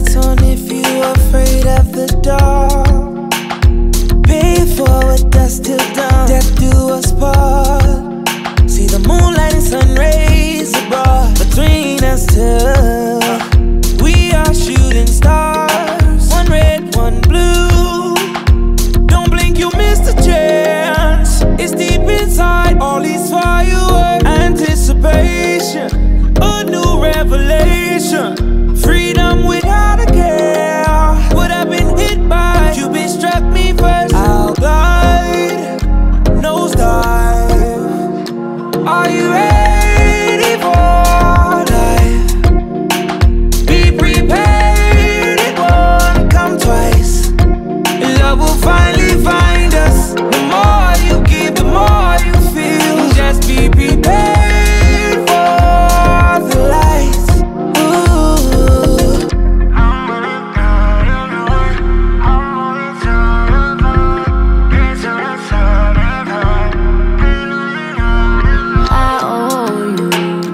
lights on if you afraid of the dark. Pay it forward, dusk till dawn. Death do us part. See the moonlight and sun rays abroad between us two. We are shooting stars, one red, one blue. Don't blink, you missed a chance. It's deep inside all these fireworks. Anticipation, a new revelation. Freedom without a care. Would have been hit by Cupid struck me first. I'll glide, nosedive. Are you ready for life? Be prepared, it won't come twice. Love will finally find us. The more you give, the more you feel. Just be prepared for the lights. Ooh. I owe you.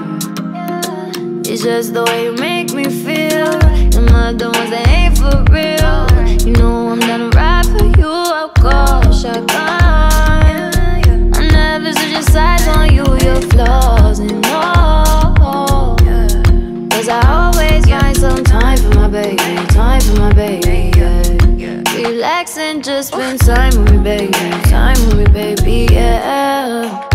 It's just the way you make me feel. Them other ones, they ain't for real. You know I'm down to ride for you. I'll call shotgun. I'm never switching sides on you, your flaws and all. Cause I always find some time for my baby. Time for my baby, yeah. Relax and just spend time with me, baby. Time with me, baby, yeah.